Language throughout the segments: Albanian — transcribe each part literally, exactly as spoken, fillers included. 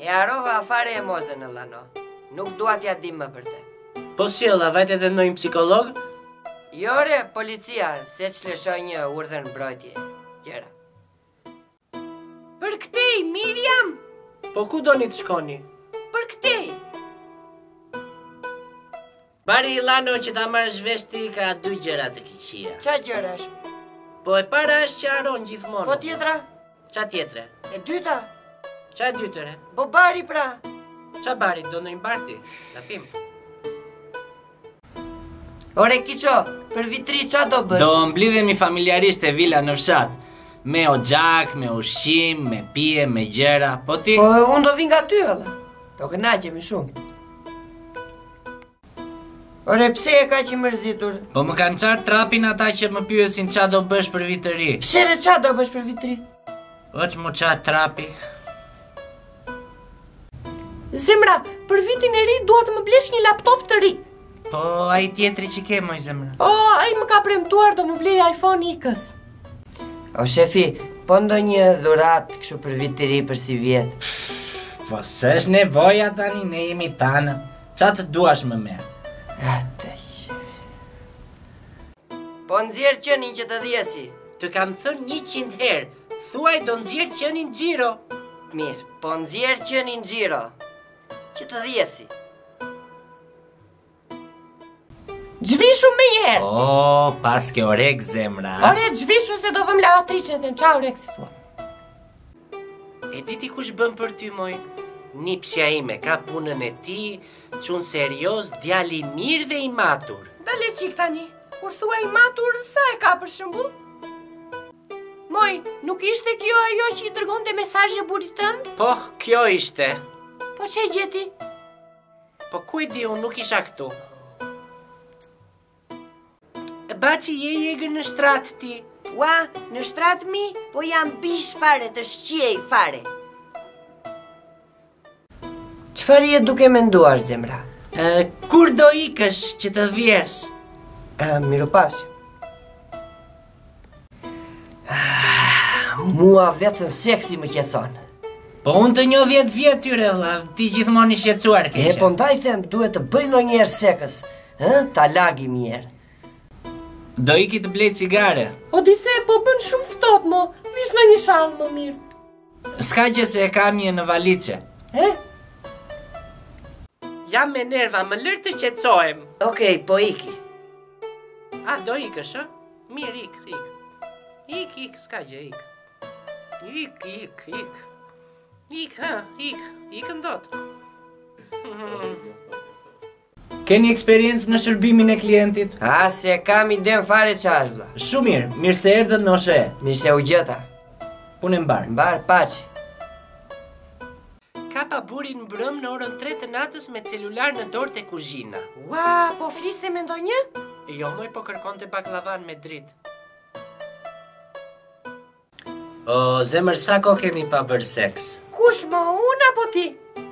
E harova afare e mozën e lano. Nuk dua t'ja dim më për te. Po si olla, vajte dhe ndonjë psikolog? Jore, policia, se që lëshoj një urdhër mbrojtje. Gjera. Për këtej, Miriam! Po ku doni të shkoni? Për këtej! Bari Ilano që ta marrësh vesh ti ka dy gjëra të këqija. Qa gjërash? Po e para është që haron gjithmonë. Po tjetra? Qa tjetre? E dyta? Qa e dytere? Po bari pra? Qa bari, do në imbarti? Ta pim. Ore Kiqo, për vitri qa do bësh? Do mblidhemi familjarisht e vila në fshat. Me oxhak, me ushqim, me pije, me gjera. Po ti? Po unë do vin nga ty, valla. Do kënaqemi shumë. Ore, pse e ka që mërzitur? Po më kanë qartë trapin ata që më pyesin qa do bësh për vit të ri. Pse re qa do bësh për vitri? O që mu qatë trapi. Zemra, për vitin e ri dua të më blesh një laptop të ri. Po ai tjetri që ke moj zemra. O, ai më ka premtuar do më blej iPhone X. O shefi, po ndo një dhurat kështu për vit të ri për si vjet. Po s'esh nevoja tani, ne jemi tanë. Qa të duash më merë? Ate shefi. Po nxjerr qenin që të dhjesi. Të kam thënë njëqind herë, thuaj do nxjerr qenin xhiro. Mirë, po nxjerr qenin xhiro. Që të dhjesi. Gjvishu me njerë. O, pas ke orek zemra. Ore, gjvishu se do vëm lavatriqen dhe në qa orek si thua. E di ti kush bën për ty, moj? Nipsja ime ka punën e ti, qunë serios, djali i mirë dhe i matur. Dale qik tani, kur thua i matur, sa e ka për shembull? Moj, nuk ishte kjo ajo që i dërgon të mesazhe burit tënd? Po, kjo ishte. Po që gjeti? Po ku i di unë nuk isha këtu. Baci je jegër në shtrat ti. Ua, në shtrat mi, po jam bish fare të shqiej fare. Qëfar je duke menduar, zemra? E, kur do ikësh që të vjes? E, miru pafshim. Ah, mua vetëm seksi më qetson. Po unë të një dhjetë vjetë tyre, la, ti gjithmoni shqetsuar keqe. E, po ndaj them, duhet të bëj në njerë sekës. E, ta lagim njerë. Do iki të blej cigare. O dise, po bën shumë ftohtë mo, vish në një shallë më mirë. S'ka që se e kam një në valiqe. E? Jam me nerva, më lërë të qetsohem. Okej, po iki. A, do ikësh, ë? Mirë, ik, ik. Ik, ik, s'ka gjë, ik. Ik, ik, ik. Ik, ha, ik, ik ndot. Keni eksperiencë në shërbimin e klientit? A, se kam i dem fare qashla. Shumë mirë, mirë se erdhët në oshe. Mirë se u gjeta. Punë mbar. Mbar, paçi. Ka pa burin mbrëm në orën tre të natës me celular në dorë të kuzhina. Ua, po fliste me ndonjë? Jo, moj, po kërkon të baklavan me dritë. O, zemër, sa ko kemi pa bërë seks? Kush mo, unë apo ti?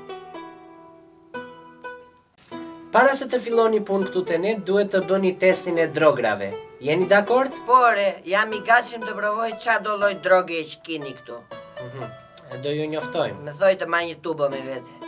Para se të filloni punë këtu te ne, duhet të bëni testin e drograve. Jeni dakord? Pore, jam i gatshëm të provoj qa do lloj droge që keni këtu. Mhm. E do ju njoftojmë. Më thoj të marr një tubë me vete.